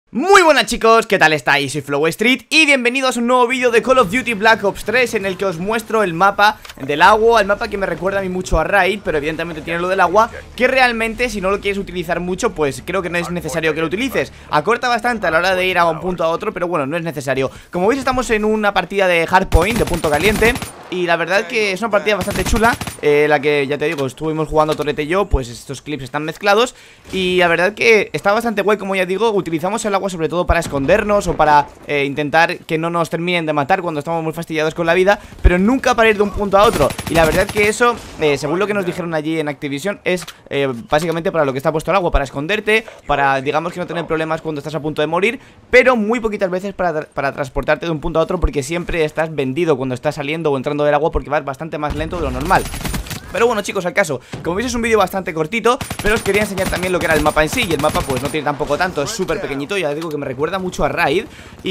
Muy buenas chicos, ¿qué tal estáis? Soy Flow Street y bienvenidos a un nuevo vídeo de Call of Duty Black Ops 3 en el que os muestro el mapa del agua, el mapa que me recuerda a mí mucho a Raid, pero evidentemente tiene lo del agua, que realmente si no lo quieres utilizar mucho, pues creo que no es necesario que lo utilices. Acorta bastante a la hora de ir a un punto a otro, pero bueno, no es necesario. Como veis estamos en una partida de Hardpoint, de punto caliente, y la verdad que es una partida bastante chula, la que ya te digo, estuvimos jugando Torete y yo, pues estos clips están mezclados. Y la verdad que está bastante guay, como ya digo, utilizamos el agua sobre todo para escondernos o para intentar que no nos terminen de matar cuando estamos muy fastidiados con la vida, pero nunca para ir de un punto a otro. Y la verdad que eso, según lo que nos dijeron allí en Activision, es básicamente para lo que está puesto el agua, para esconderte, para digamos que no tener problemas cuando estás a punto de morir, pero muy poquitas veces para transportarte de un punto a otro, porque siempre estás vendido cuando estás saliendo o entrando del agua, porque vas bastante más lento de lo normal. Pero bueno chicos, al caso, como veis es un vídeo bastante cortito, pero os quería enseñar también lo que era el mapa en sí. Y el mapa pues no tiene tampoco tanto, es súper pequeñito, ya digo que me recuerda mucho a Raid.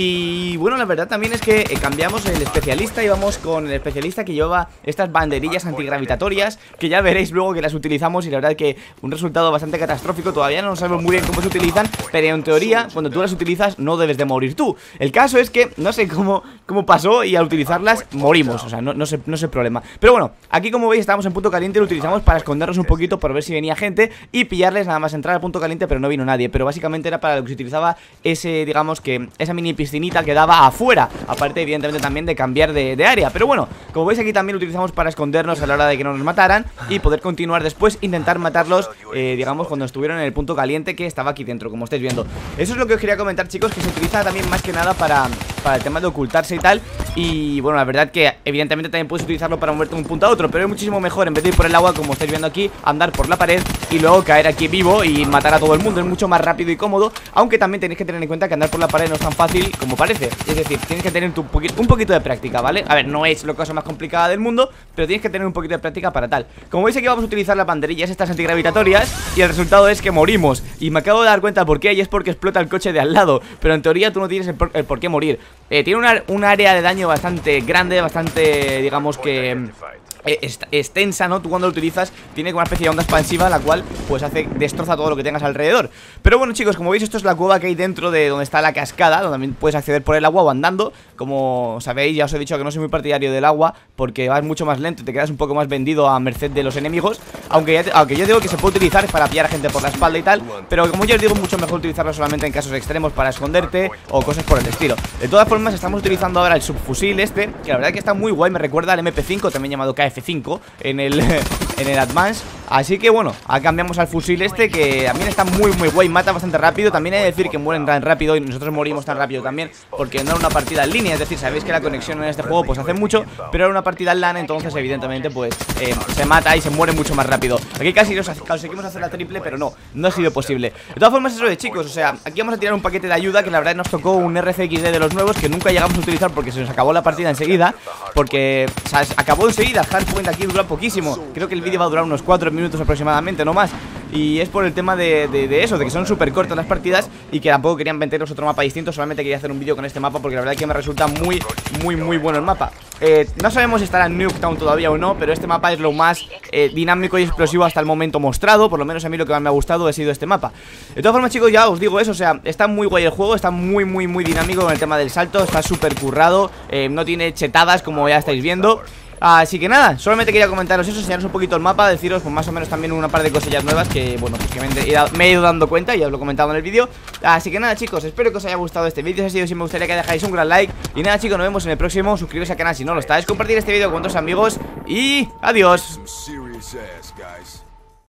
Y bueno, la verdad también es que cambiamos el especialista y vamos con el especialista que lleva estas banderillas antigravitatorias, que ya veréis luego que las utilizamos y la verdad que un resultado bastante catastrófico. Todavía no sabemos muy bien cómo se utilizan, pero en teoría cuando tú las utilizas no debes de morir tú. El caso es que no sé cómo pasó y al utilizarlas morimos, o sea, no sé problema. Pero bueno, aquí como veis estamos en punto caliente, lo utilizamos para escondernos un poquito por ver si venía gente y pillarles, nada más entrar al punto caliente, pero no vino nadie. Pero básicamente era para lo que se utilizaba ese, digamos que esa mini piscinita que daba afuera, aparte evidentemente también de cambiar de área. Pero bueno, como veis aquí también lo utilizamos para escondernos a la hora de que no nos mataran y poder continuar después, intentar matarlos, digamos cuando estuvieron en el punto caliente que estaba aquí dentro, como estáis viendo. Eso es lo que os quería comentar chicos, que se utiliza también más que nada para el tema de ocultarse y tal. Y bueno, la verdad que evidentemente también puedes utilizarlo para moverte de un punto a otro, pero es muchísimo mejor en vez de ir por el agua, como estáis viendo aquí, andar por la pared y luego caer aquí vivo y matar a todo el mundo. Es mucho más rápido y cómodo, aunque también tenéis que tener en cuenta que andar por la pared no es tan fácil como parece. Es decir, tienes que tener un poquito de práctica, ¿vale? A ver, no es la cosa más complicada del mundo, pero tienes que tener un poquito de práctica para tal. Como veis aquí vamos a utilizar las banderillas estas antigravitatorias y el resultado es que morimos. Y me acabo de dar cuenta por qué, y es porque explota el coche de al lado, pero en teoría tú no tienes el por qué morir. Tiene un área de daño bastante grande, bastante, digamos que extensa, ¿no? Tú cuando lo utilizas tiene como una especie de onda expansiva, la cual pues destroza todo lo que tengas alrededor. Pero bueno chicos, como veis esto es la cueva que hay dentro de donde está la cascada, donde también puedes acceder por el agua o andando. Como sabéis, ya os he dicho que no soy muy partidario del agua, porque vas mucho más lento y te quedas un poco más vendido a merced de los enemigos. Aunque yo digo que se puede utilizar para pillar a gente por la espalda y tal, pero como yo os digo, mucho mejor utilizarlo solamente en casos extremos para esconderte o cosas por el estilo. De todas formas estamos utilizando ahora el subfusil este, que la verdad que está muy guay, me recuerda al MP5, también llamado KF5 en el Advance. Así que bueno, cambiamos al fusil este, que también está muy guay, mata bastante rápido. También hay que decir que mueren tan rápido y nosotros morimos tan rápido también, porque no era una partida en línea. Es decir, sabéis que la conexión en este juego pues hace mucho, pero era una partida en LAN, entonces evidentemente pues se mata y se muere mucho más rápido. Aquí casi conseguimos hacer la triple, pero no ha sido posible. De todas formas eso de chicos, o sea, aquí vamos a tirar un paquete de ayuda, que la verdad nos tocó un RCXD de los nuevos que nunca llegamos a utilizar porque se nos acabó la partida enseguida, porque o sea, acabó enseguida. Hardpoint aquí dura poquísimo, creo que el vídeo va a durar unos 4 minutos aproximadamente, no más. Y es por el tema de eso, de que son súper cortas las partidas y que tampoco querían meteros otro mapa distinto. Solamente quería hacer un vídeo con este mapa porque la verdad es que me resulta muy bueno el mapa. No sabemos si estará en Nuketown todavía o no, pero este mapa es lo más dinámico y explosivo hasta el momento mostrado. Por lo menos a mí lo que más me ha gustado ha sido este mapa. De todas formas chicos, ya os digo eso, o sea, está muy guay el juego, está muy dinámico con el tema del salto, está súper currado, no tiene chetadas como ya estáis viendo. Así que nada, solamente quería comentaros eso, enseñaros un poquito el mapa, deciros pues más o menos también una par de cosillas nuevas que, bueno, pues que me he ido dando cuenta, ya os lo he comentado en el vídeo. Así que nada chicos, espero que os haya gustado este vídeo. Si ha sido así, me gustaría que dejáis un gran like. Y nada chicos, nos vemos en el próximo, suscribiros al canal si no lo estáis, compartir este vídeo con otros amigos y adiós.